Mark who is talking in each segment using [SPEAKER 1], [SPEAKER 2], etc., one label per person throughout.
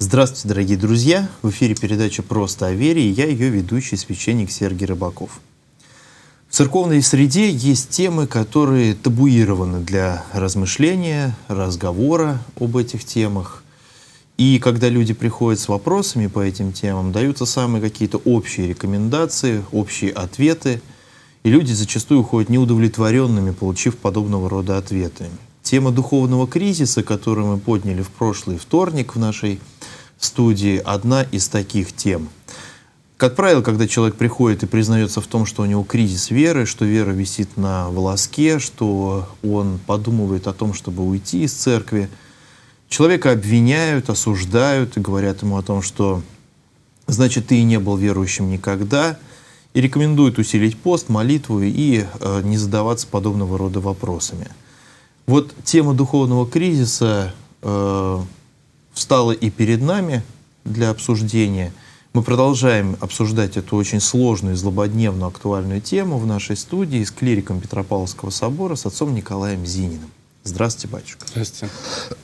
[SPEAKER 1] Здравствуйте, дорогие друзья! В эфире передача «Просто о вере» и я ее ведущий, священник Сергий Рыбаков. В церковной среде есть темы, которые табуированы для размышления, разговора об этих темах. И когда люди приходят с вопросами по этим темам, даются самые какие-то общие рекомендации, общие ответы, и люди зачастую уходят неудовлетворенными, получив подобного рода ответы. Тема духовного кризиса, которую мы подняли в прошлый вторник в нашей студии, одна из таких тем. Как правило, когда человек приходит и признается в том, что у него кризис веры, что вера висит на волоске, что он подумывает о том, чтобы уйти из церкви, человека обвиняют, осуждают и говорят ему о том, что значит, ты и не был верующим никогда, и рекомендуют усилить пост, молитву и не задаваться подобного рода вопросами. Вот тема духовного кризиса встала и перед нами для обсуждения. Мы продолжаем обсуждать эту очень сложную и злободневную актуальную тему в нашей студии с клириком Петропавловского собора, с отцом Николаем Зининым. Здравствуйте, батюшка.
[SPEAKER 2] Здравствуйте.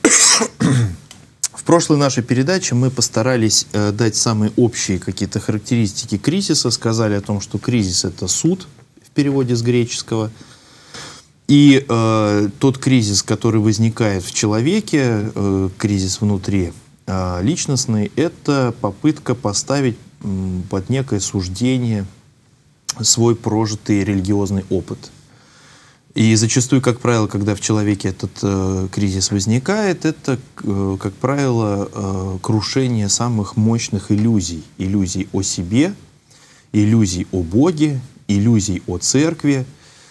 [SPEAKER 1] В прошлой нашей передаче мы постарались дать самые общие какие-то характеристики кризиса, сказали о том, что кризис — это суд, в переводе с греческого. И тот кризис, который возникает в человеке, кризис внутри личностный, это попытка поставить под некое суждение свой прожитый религиозный опыт. И зачастую, как правило, когда в человеке этот кризис возникает, это, как правило, крушение самых мощных иллюзий. Иллюзий о себе, иллюзий о Боге, иллюзий о церкви.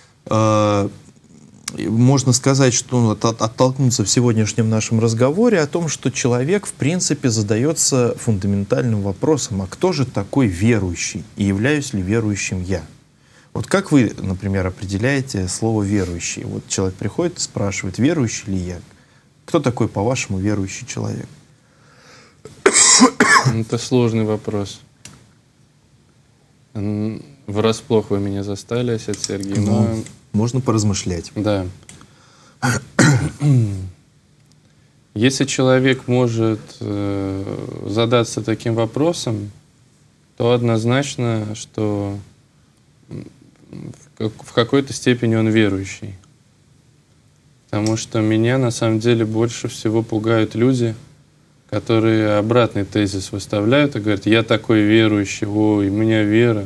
[SPEAKER 1] Можно сказать, что оттолкнуться в сегодняшнем нашем разговоре о том, что человек, в принципе, задается фундаментальным вопросом: а кто же такой верующий и являюсь ли верующим я? Вот как вы, например, определяете слово «верующий»? Вот человек приходит и спрашивает, верующий ли я? Кто такой, по-вашему, верующий человек?
[SPEAKER 2] Это сложный вопрос. Врасплох вы меня застали, отец Сергий. Но
[SPEAKER 1] можно поразмышлять.
[SPEAKER 2] Да. Если человек может задаться таким вопросом, то однозначно, что в какой-то степени он верующий. Потому что меня на самом деле больше всего пугают люди, которые обратный тезис выставляют и говорят: я такой верующий, ой, у меня вера,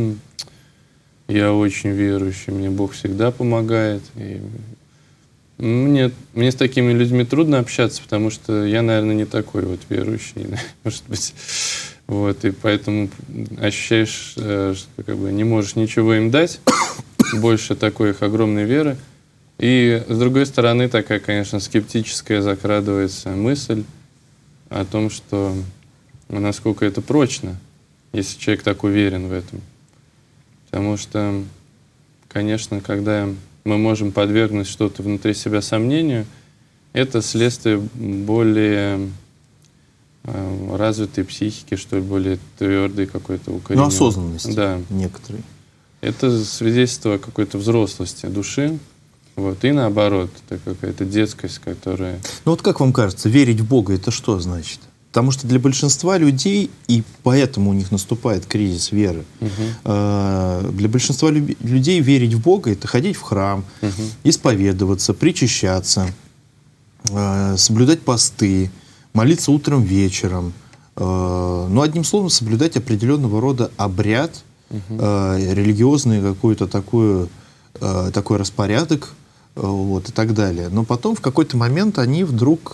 [SPEAKER 2] я очень верующий, мне Бог всегда помогает. И мне с такими людьми трудно общаться, потому что я, наверное, не такой вот верующий, может быть. Вот, и поэтому ощущаешь, что как бы не можешь ничего им дать, больше такой их огромной веры. И с другой стороны, такая, конечно, скептическая закрадывается мысль о том, что насколько это прочно, если человек так уверен в этом. Потому что, конечно, когда мы можем подвергнуть что-то внутри себя сомнению, это следствие более развитой психики, что ли, более твердой какой-то укорененной.
[SPEAKER 1] Ну, осознанности,
[SPEAKER 2] да,
[SPEAKER 1] некоторые.
[SPEAKER 2] Это свидетельство какой-то взрослости души. Вот. И наоборот, это какая-то детскость, которая...
[SPEAKER 1] Ну вот как вам кажется, верить в Бога — это что значит? Потому что для большинства людей, и поэтому у них наступает кризис веры, для большинства людей верить в Бога — это ходить в храм, исповедоваться, причащаться, соблюдать посты, молиться утром, вечером. Ну, одним словом, соблюдать определенного рода обряд, религиозный какой-то такой распорядок, вот, и так далее. Но потом в какой-то момент они вдруг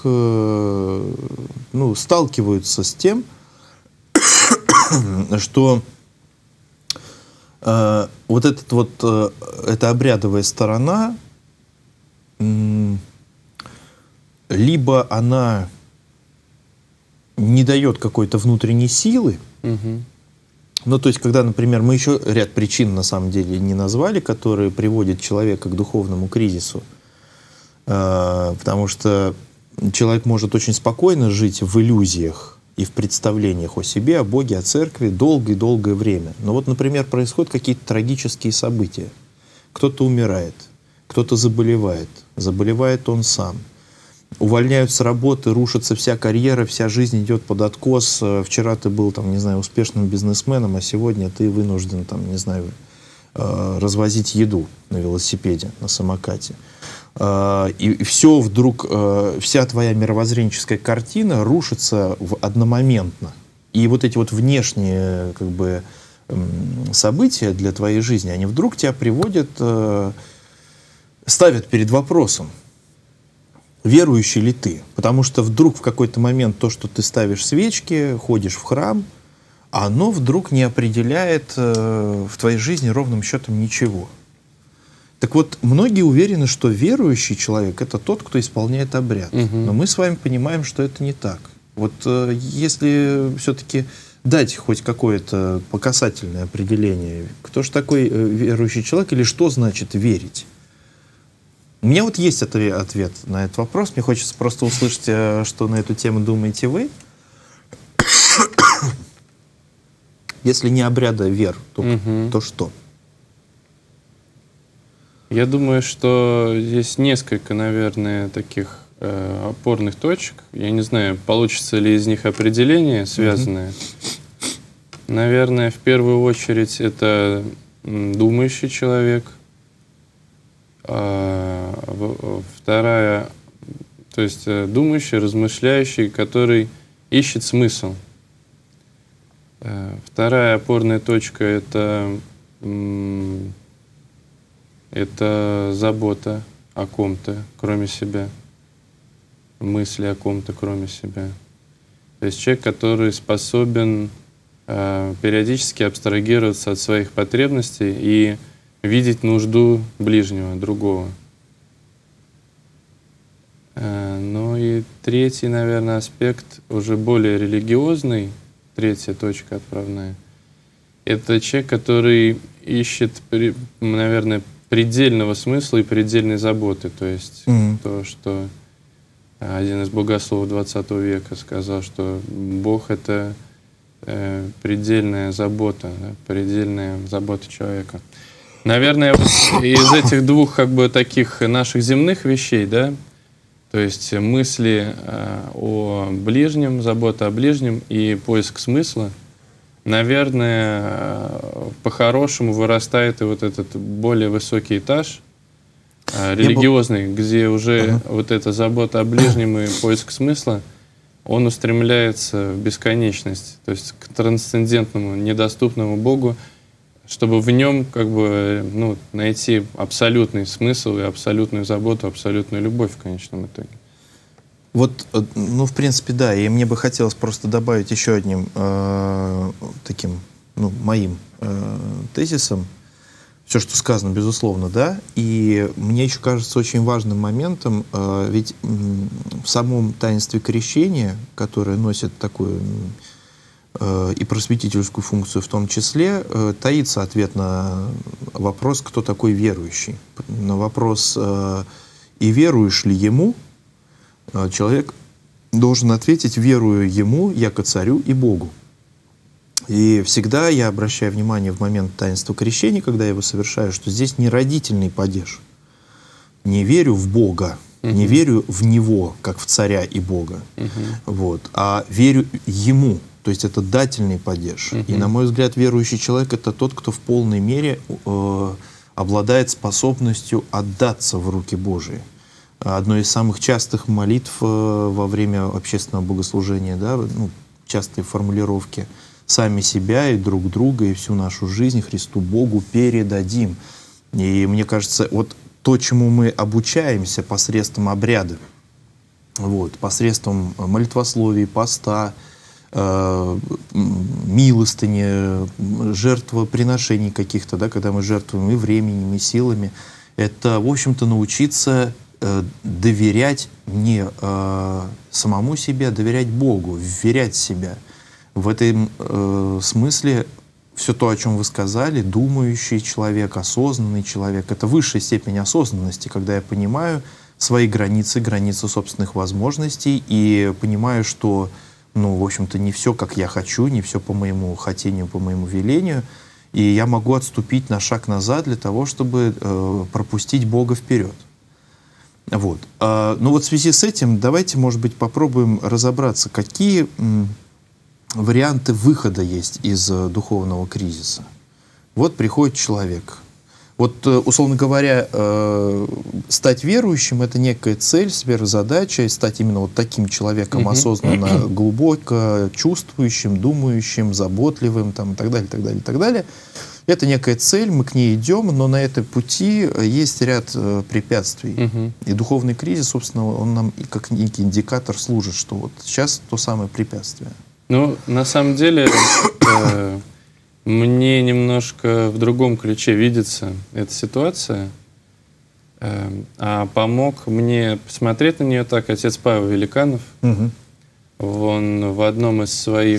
[SPEAKER 1] сталкиваются с тем, что эта обрядовая сторона, либо она не дает какой-то внутренней силы. Ну, то есть, когда, например, мы еще ряд причин, на самом деле, не назвали, которые приводят человека к духовному кризису. Потому что человек может очень спокойно жить в иллюзиях и в представлениях о себе, о Боге, о церкви долгое-долгое время. Но вот, например, происходят какие-то трагические события. Кто-то умирает, кто-то заболевает он сам. увольняют с работы, рушится вся карьера, вся жизнь идет под откос. Вчера ты был, там, не знаю, успешным бизнесменом, а сегодня ты вынужден, там, не знаю, развозить еду на велосипеде, на самокате. И все вдруг, вся твоя мировоззренческая картина рушится одномоментно. И вот эти вот внешние, как бы, события для твоей жизни, они вдруг тебя приводят, ставят перед вопросом, верующий ли ты? Потому что вдруг в какой-то момент то, что ты ставишь свечки, ходишь в храм, оно вдруг не определяет в твоей жизни ровным счетом ничего. Так вот, многие уверены, что верующий человек — это тот, кто исполняет обряд. Но мы с вами понимаем, что это не так. Вот если все-таки дать хоть какое-то показательное определение, кто же такой верующий человек или что значит верить? У меня вот есть ответ на этот вопрос. Мне хочется просто услышать, что на эту тему думаете вы. Если не обряда вер, то что?
[SPEAKER 2] Я думаю, что есть несколько, наверное, таких опорных точек. Я не знаю, получится ли из них определение связанное. Наверное, в первую очередь это думающий человек. Вторая, то есть думающий, размышляющий, который ищет смысл. Вторая опорная точка это забота о ком-то, кроме себя, мысли о ком-то, кроме себя. То есть человек, который способен периодически абстрагироваться от своих потребностей и видеть нужду ближнего, другого. Ну и третий, наверное, аспект, уже более религиозный, третья точка отправная, это человек, который ищет, наверное, предельного смысла и предельной заботы. То есть то, что один из богословов 20 века сказал, что Бог — это предельная забота, да, предельная забота человека. Наверное, из этих двух как бы таких наших земных вещей, да, то есть мысли о ближнем, забота о ближнем и поиск смысла, наверное, по-хорошему вырастает и вот этот более высокий этаж, религиозный, где уже вот эта забота о ближнем и поиск смысла, он устремляется в бесконечность, то есть к трансцендентному, недоступному Богу, чтобы в нем как бы, ну, найти абсолютный смысл и абсолютную заботу, абсолютную любовь в конечном итоге.
[SPEAKER 1] Вот, ну, в принципе, да, и мне бы хотелось просто добавить еще одним таким, ну, моим тезисом, все, что сказано, безусловно, да, и мне еще кажется очень важным моментом, ведь в самом таинстве крещения, которое носит такую и просветительскую функцию в том числе, таится ответ на вопрос, кто такой верующий. На вопрос, и веруешь ли ему, человек должен ответить: верую ему, яко царю и Богу. И всегда я обращаю внимание в момент таинства крещения, когда я его совершаю, что здесь не родительный падеж. Не верю в Бога, не верю в Него, как в царя и Бога, вот, а верю Ему. То есть это дательный падеж. И, на мой взгляд, верующий человек — это тот, кто в полной мере обладает способностью отдаться в руки Божии. Одной из самых частых молитв во время общественного богослужения, да, ну, частые формулировки: «Сами себя и друг друга, и всю нашу жизнь Христу Богу передадим». И мне кажется, вот то, чему мы обучаемся посредством обряда, вот, посредством молитвословий, поста, милостыни, жертвоприношений каких-то, да, когда мы жертвуем и временем, и силами, это, в общем-то, научиться доверять не самому себе, а доверять Богу, вверять себя. В этом смысле все то, о чем вы сказали, думающий человек, осознанный человек, это высшая степень осознанности, когда я понимаю свои границы, границы собственных возможностей, и понимаю, что, ну, в общем-то, не все, как я хочу, не все по моему хотению, по моему велению, и я могу отступить на шаг назад для того, чтобы пропустить Бога вперед. Вот. Ну вот в связи с этим давайте, может быть, попробуем разобраться, какие варианты выхода есть из духовного кризиса. Вот приходит человек. Вот, условно говоря, стать верующим — это некая цель, сверхзадача, и стать именно вот таким человеком осознанно, глубоко чувствующим, думающим, заботливым, там, и так далее, так далее, так далее. Это некая цель, мы к ней идем, но на этой пути есть ряд препятствий. И духовный кризис, собственно, он нам и как некий индикатор служит, что вот сейчас то самое препятствие.
[SPEAKER 2] Ну, на самом деле, мне немножко в другом ключе видится эта ситуация, а помог мне посмотреть на нее так отец Павел Великанов. Он в одном из своих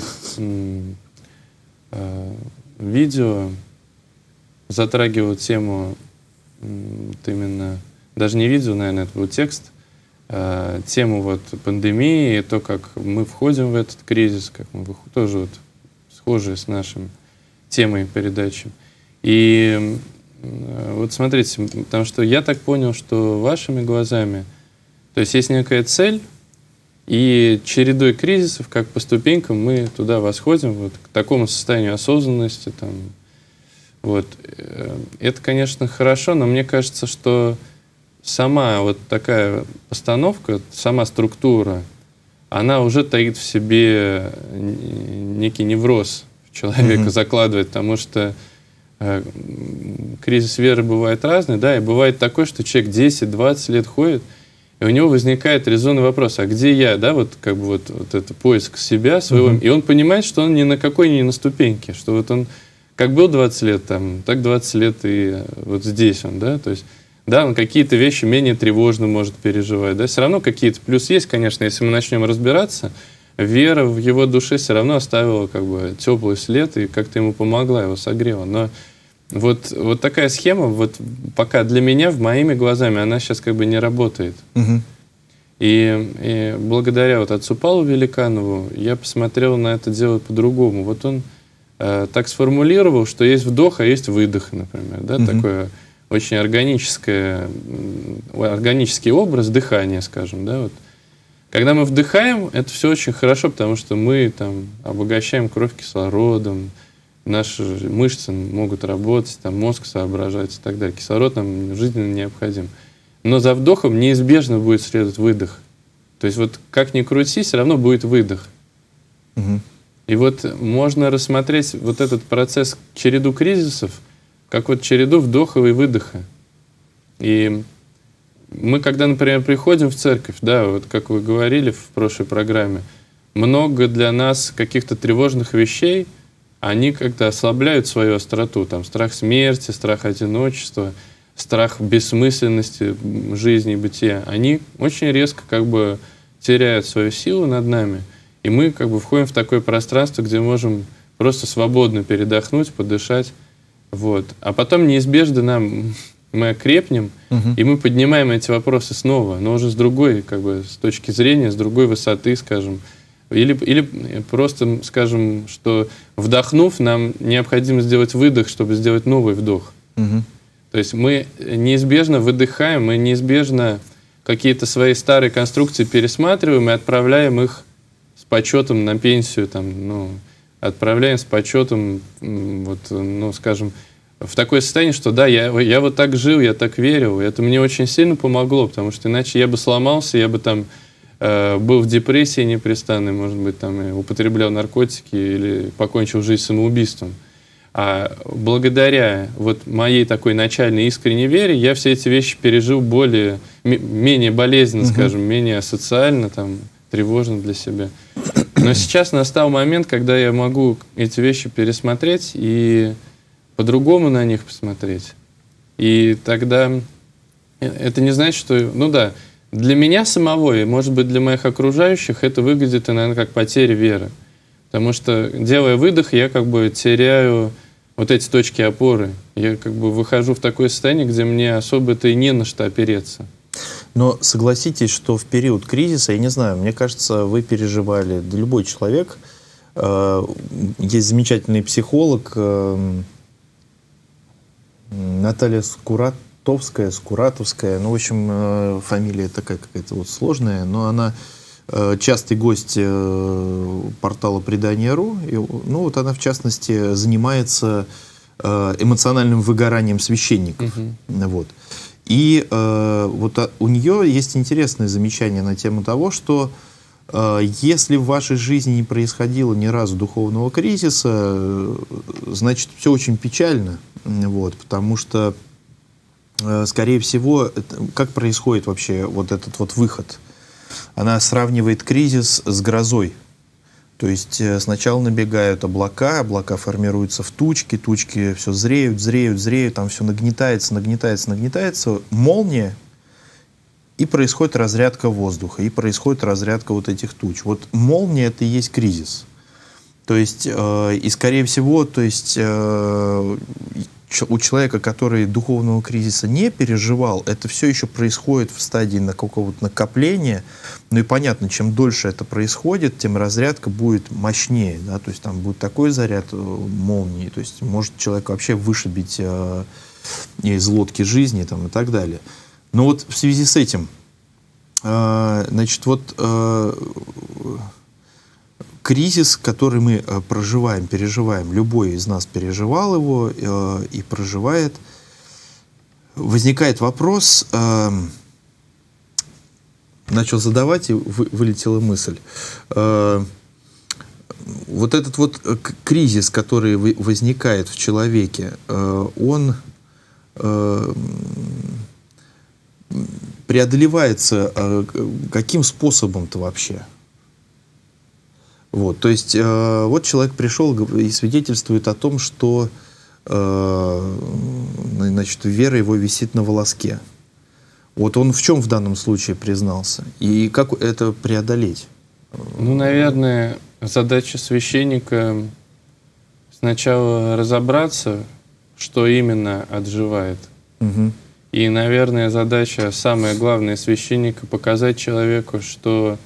[SPEAKER 2] видео затрагивал тему, вот именно, даже не видео, наверное, это был текст, тему вот пандемии, то, как мы входим в этот кризис, как мы тоже вот схожие с нашим темой передачи. И вот смотрите, потому что я так понял, что вашими глазами, то есть есть некая цель, и чередой кризисов, как по ступенькам, мы туда восходим, вот, к такому состоянию осознанности. Там, вот. Это, конечно, хорошо, но мне кажется, что сама вот такая постановка, сама структура, она уже таит в себе некий невроз человека, закладывает, потому что кризис веры бывает разный, да, и бывает такой, что человек 10-20 лет ходит, и у него возникает резонный вопрос, а где я, да, вот как бы вот это поиск себя своего, и он понимает, что он ни на какой не на ступеньке, что вот он как был 20 лет там, так 20 лет и вот здесь он, да, то есть, да, он какие-то вещи менее тревожно может переживать, да, все равно какие-то плюсы есть, конечно, если мы начнем разбираться, вера в его душе все равно оставила как бы теплый след и как-то ему помогла, его согрела, но вот такая схема, вот пока для меня, моими глазами, она сейчас как бы не работает. И благодаря вот отцу Павлу Великанову я посмотрел на это дело по-другому. Вот он так сформулировал, что есть вдох, а есть выдох, например. Да? Такое очень органический образ дыхания, скажем. Да? Вот. Когда мы вдыхаем, это все очень хорошо, потому что мы там обогащаем кровь кислородом, наши мышцы могут работать, там, мозг соображать и так далее. Кислород нам жизненно необходим. Но за вдохом неизбежно будет следовать выдох. То есть вот как ни крути, все равно будет выдох. И вот можно рассмотреть вот этот процесс, череду кризисов, как вот череду вдоха и выдоха. И мы, когда, например, приходим в церковь, да, вот как вы говорили в прошлой программе, много для нас каких-то тревожных вещей, они как-то ослабляют свою остроту. Там страх смерти, страх одиночества, страх бессмысленности жизни и бытия. Они очень резко как бы теряют свою силу над нами. И мы как бы входим в такое пространство, где можем просто свободно передохнуть, подышать. Вот. А потом неизбежно мы окрепнем, и мы поднимаем эти вопросы снова, но уже с другой, как бы, с точки зрения, с другой высоты, скажем. Или просто скажем, что вдохнув, нам необходимо сделать выдох, чтобы сделать новый вдох. То есть мы неизбежно выдыхаем, мы неизбежно какие-то свои старые конструкции пересматриваем и отправляем их с почетом на пенсию, там, ну, отправляем с почетом, вот, ну, скажем, в такое состояние, что да, я вот так жил, я так верил, и это мне очень сильно помогло, потому что иначе я бы сломался, я бы там был в депрессии непрестанной, может быть, там, и употреблял наркотики или покончил жизнь самоубийством. А благодаря вот моей такой начальной искренней вере я все эти вещи пережил менее болезненно, скажем, менее социально, там, тревожно для себя. Но сейчас настал момент, когда я могу эти вещи пересмотреть и по-другому на них посмотреть. И тогда это не значит, что... Ну да, для меня самого, и, может быть, для моих окружающих, это выглядит, наверное, как потеря веры. Потому что, делая выдох, я как бы теряю вот эти точки опоры. Я как бы выхожу в такое состояние, где мне особо-то и не на что опереться.
[SPEAKER 1] Но согласитесь, что в период кризиса, я не знаю, мне кажется, вы переживали, да любой человек, есть замечательный психолог Наталья Скуратовская. Ну, в общем, фамилия такая какая-то вот сложная, но она частый гость портала «Предания.ру». Ну, вот она, в частности, занимается эмоциональным выгоранием священников. Вот. И вот у нее есть интересное замечание на тему того, что если в вашей жизни не происходило ни разу духовного кризиса, значит, все очень печально. Вот, потому что, скорее всего, как происходит вообще вот этот вот выход? Она сравнивает кризис с грозой. То есть сначала набегают облака, облака формируются в тучки, тучки все зреют, там все нагнетается, молния, и происходит разрядка воздуха, и происходит разрядка вот этих туч. Вот молния — это и есть кризис. То есть, и скорее всего, то есть, у человека, который духовного кризиса не переживал, это все еще происходит в стадии какого-то накопления. Ну и понятно, чем дольше это происходит, тем разрядка будет мощнее. Да? То есть там будет такой заряд молнии, то есть может человек вообще вышибить из лодки жизни там, и так далее. Но вот в связи с этим, значит, вот кризис, который мы проживаем, переживаем, любой из нас переживал его и проживает, возникает вопрос, начал задавать, и вылетела мысль. Вот этот вот кризис, который возникает в человеке, он преодолевается каким способом-то вообще? Вот, то есть, вот человек пришел и свидетельствует о том, что, значит, вера его висит на волоске. Вот он в чем в данном случае признался? И как это преодолеть?
[SPEAKER 2] Ну, наверное, задача священника сначала разобраться, что именно отживает.
[SPEAKER 1] Угу.
[SPEAKER 2] И, наверное, задача, самая главная, священника — показать человеку, что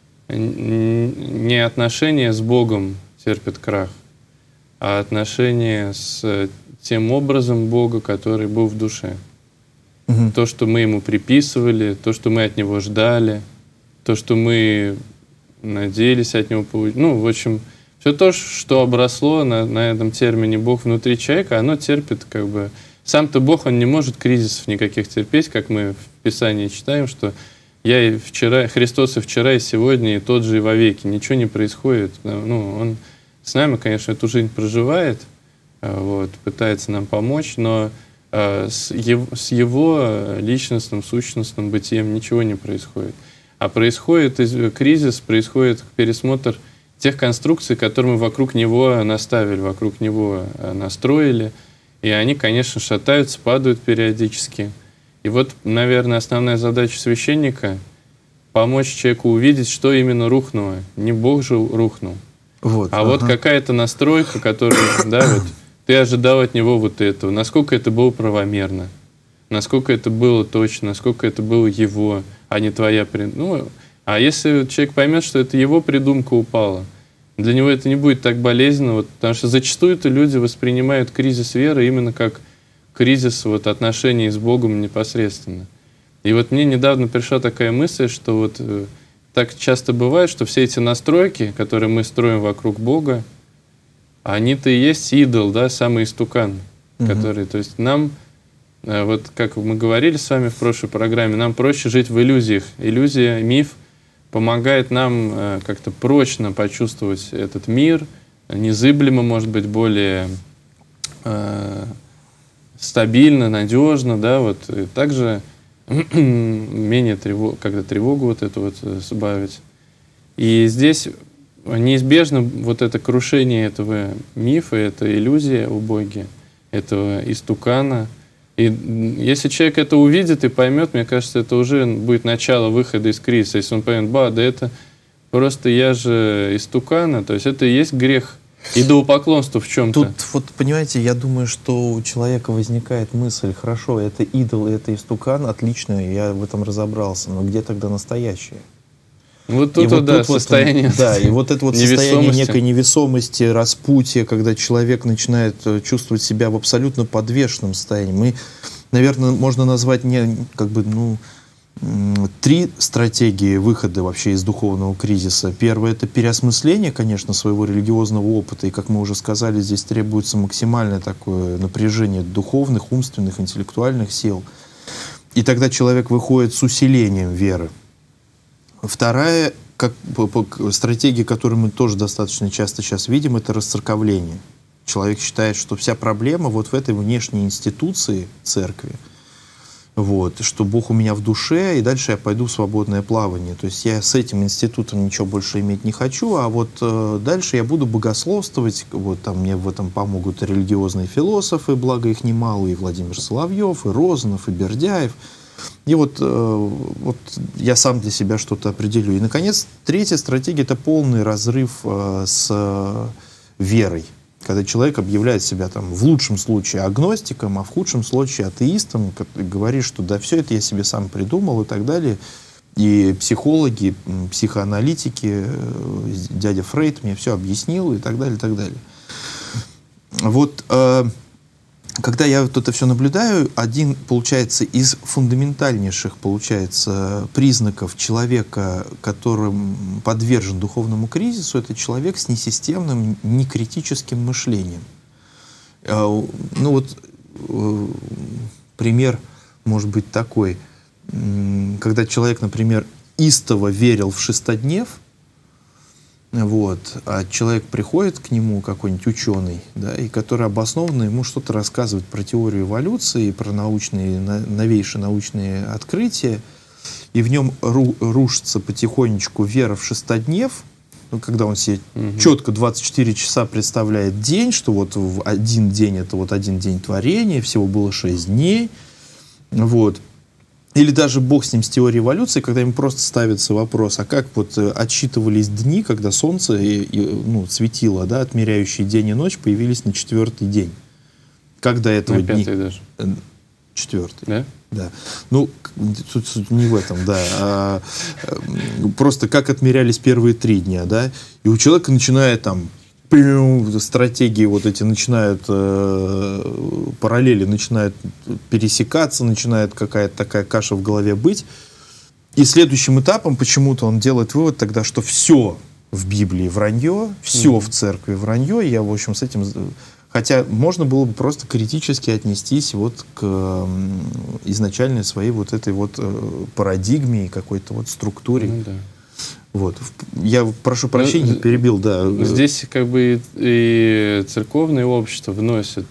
[SPEAKER 2] не отношения с Богом терпят крах, а отношения с тем образом Бога, который был в душе.
[SPEAKER 1] Угу.
[SPEAKER 2] То, что мы ему приписывали, то, что мы от него ждали, то, что мы надеялись от него получить. Ну, в общем, все то, что обросло на этом термине «Бог внутри человека», оно терпит как бы... Сам-то Бог, он не может кризисов никаких терпеть, как мы в Писании читаем, что «Я и вчера, Христос и вчера, и сегодня, и тот же, и вовеки». Ничего не происходит. Ну, он с нами, конечно, эту жизнь проживает, вот, пытается нам помочь, но с его личностным, сущностным бытием ничего не происходит. А происходит кризис, происходит пересмотр тех конструкций, которые мы вокруг него наставили, вокруг него настроили. И они, конечно, шатаются, падают периодически. И вот, наверное, основная задача священника — помочь человеку увидеть, что именно рухнуло. Не Бог же рухнул,
[SPEAKER 1] вот,
[SPEAKER 2] вот какая-то настройка, которую, да, вот, ты ожидал от него вот этого. Насколько это было правомерно, насколько это было точно, насколько это было его, а не твоя придумка. Ну, а если человек поймет, что это его придумка упала, для него это не будет так болезненно, вот, потому что зачастую-то люди воспринимают кризис веры именно как кризис вот, отношений с Богом непосредственно. И вот мне недавно пришла такая мысль, что вот так часто бывает, что все эти настройки, которые мы строим вокруг Бога, они-то и есть идол, да, самый истукан, который, то есть нам, вот как мы говорили с вами в прошлой программе, нам проще жить в иллюзиях. Иллюзия, миф помогает нам как-то прочно почувствовать этот мир, незыблемо, может быть, более стабильно, надежно, да, вот. И также менее когда тревогу вот эту вот сбавить. И здесь неизбежно вот это крушение этого мифа, эта иллюзия о Боге, этого истукана. И если человек это увидит и поймет, мне кажется, это уже будет начало выхода из кризиса. Если он поймет, да это просто я же истукана, то есть это и есть грех идолопоклонства в чем-то.
[SPEAKER 1] Тут, вот, понимаете, я думаю, что у человека возникает мысль, хорошо, это идол, это истукан, отлично, я в этом разобрался, но где тогда настоящее?
[SPEAKER 2] Вот тут, вот, да, состояние
[SPEAKER 1] да, и вот это вот состояние некой невесомости, распутья, когда человек начинает чувствовать себя в абсолютно подвешенном состоянии. наверное, можно назвать три стратегии выхода вообще из духовного кризиса. Первое — это переосмысление, конечно, своего религиозного опыта. И, как мы уже сказали, здесь требуется максимальное такое напряжение духовных, умственных, интеллектуальных сил. И тогда человек выходит с усилением веры. Вторая стратегия, которую мы тоже достаточно часто сейчас видим, это расцерковление. Человек считает, что вся проблема вот в этой внешней институции церкви. Вот, что Бог у меня в душе, и дальше я пойду в свободное плавание. То есть я с этим институтом ничего больше иметь не хочу, а вот дальше я буду богословствовать. Вот там мне в этом помогут религиозные философы, благо их немало, и Владимир Соловьев, и Розанов, и Бердяев. И вот я сам для себя что-то определю. И, наконец, третья стратегия — это полный разрыв с верой. Когда человек объявляет себя там, в лучшем случае агностиком, а в худшем случае атеистом, говорит, что да, все это я себе сам придумал и так далее. И психологи, психоаналитики, дядя Фрейд мне все объяснил и так далее, и так далее. Вот когда я вот это все наблюдаю, один, получается, из фундаментальнейших, получается, признаков человека, которым подвержен духовному кризису, это человек с несистемным, некритическим мышлением. Ну вот пример может быть такой. Когда человек, например, истово верил в шестоднев, вот, а человек приходит к нему, какой-нибудь ученый, да, и который обоснованно ему что-то рассказывает про теорию эволюции, про новейшие научные открытия, и в нем рушится потихонечку вера в шестоднев, ну, когда он себе четко 24 часа представляет день, что вот в один день это вот один день творения, всего было 6 дней, вот. Или даже бог с ним, с теорией эволюции, когда ему просто ставится вопрос, а как вот отсчитывались дни, когда солнце светило, да, отмеряющие день и ночь, появились на 4-й день. Как до этого
[SPEAKER 2] на 5-й даже.
[SPEAKER 1] 4-й.
[SPEAKER 2] Да?
[SPEAKER 1] Да. Ну, суть не в этом, да. Просто как отмерялись первые 3 дня, да. И у человека начинает там стратегии вот эти начинают, параллели начинают пересекаться, начинает какая-то такая каша в голове быть. И следующим этапом почему-то он делает вывод тогда, что все в Библии вранье, все в церкви вранье. И я, в общем, с этим... Хотя можно было бы просто критически отнестись вот к изначальной своей вот этой вот парадигме и какой-то вот структуре.
[SPEAKER 2] Ну, да.
[SPEAKER 1] Вот. Я прошу прощения, перебил, да.
[SPEAKER 2] Здесь как бы и церковное общество вносит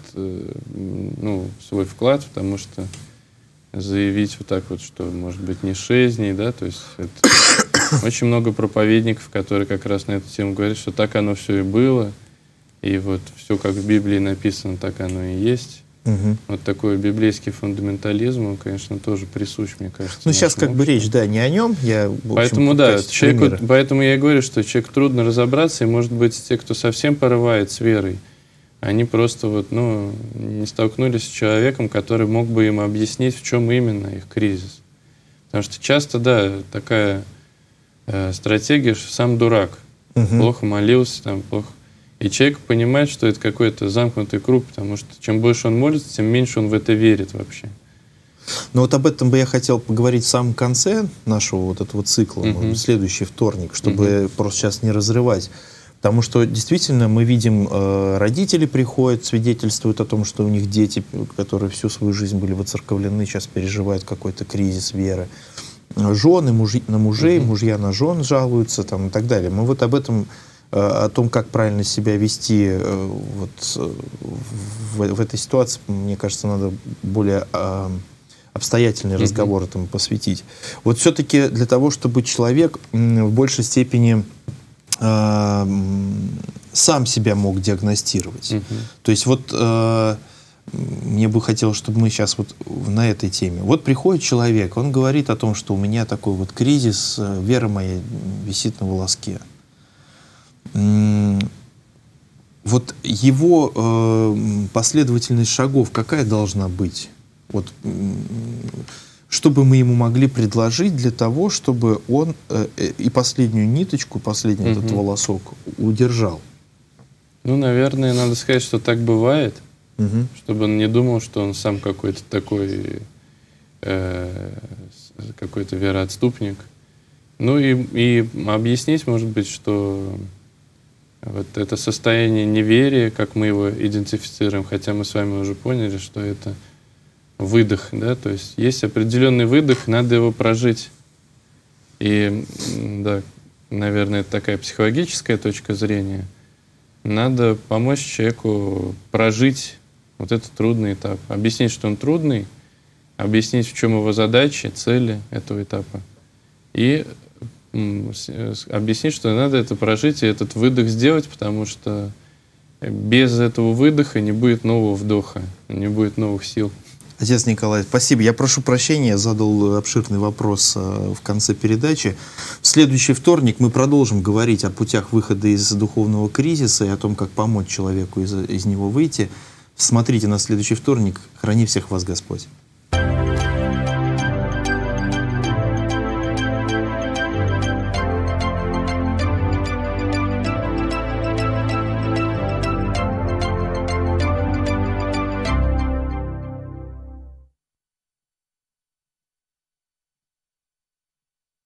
[SPEAKER 2] свой вклад, потому что заявить вот так вот, что может быть не 6 дней, да, то есть это очень много проповедников, которые как раз на эту тему говорят, что так оно все и было, и вот все как в Библии написано, так оно и есть. Вот такой библейский фундаментализм, он, конечно, тоже присущ, мне кажется.
[SPEAKER 1] Ну, сейчас как бы речь, да, не о нем.
[SPEAKER 2] Поэтому, да, поэтому я и говорю, что человеку трудно разобраться, и, может быть, те, кто совсем порывает с верой, они просто вот, не столкнулись с человеком, который мог бы им объяснить, в чем именно их кризис. Потому что часто, да, такая стратегия, что сам дурак, плохо молился, там, плохо... И человек понимает, что это какой-то замкнутый круг, потому что чем больше он молится, тем меньше он в это верит вообще.
[SPEAKER 1] Ну вот об этом бы я хотел поговорить в самом конце нашего вот этого цикла, следующий вторник, чтобы просто сейчас не разрывать. Потому что действительно мы видим, родители приходят, свидетельствуют о том, что у них дети, которые всю свою жизнь были воцерковлены, сейчас переживают какой-то кризис веры. Жены на мужей, мужья на жен жалуются там, и так далее. Мы вот об этом... о том, как правильно себя вести в этой ситуации, мне кажется, надо более обстоятельный разговор этому посвятить. Вот все-таки для того, чтобы человек в большей степени сам себя мог диагностировать. То есть вот мне бы хотелось, чтобы мы сейчас вот на этой теме. Вот приходит человек, он говорит о том, что у меня такой вот кризис, вера моя висит на волоске. Вот его последовательность шагов какая должна быть? Вот, что бы мы ему могли предложить для того, чтобы он и последнюю ниточку, последний этот волосок удержал?
[SPEAKER 2] Ну, наверное, надо сказать, что так бывает. чтобы он не думал, что он сам какой-то такой, какой-то вероотступник. Ну и объяснить, может быть, что вот это состояние неверия, как мы его идентифицируем, хотя мы с вами уже поняли, что это выдох, да, то есть есть определенный выдох, надо его прожить. И, да, наверное, это такая психологическая точка зрения. Надо помочь человеку прожить вот этот трудный этап, объяснить, что он трудный, объяснить, в чем его задачи, цели этого этапа, и объяснить, что надо это прожить и этот выдох сделать, потому что без этого выдоха не будет нового вдоха, не будет новых сил.
[SPEAKER 1] Отец Николай, спасибо. Я прошу прощения, я задал обширный вопрос в конце передачи. В следующий вторник мы продолжим говорить о путях выхода из духовного кризиса и о том, как помочь человеку из него выйти. Смотрите на следующий вторник. Храни всех вас Господь.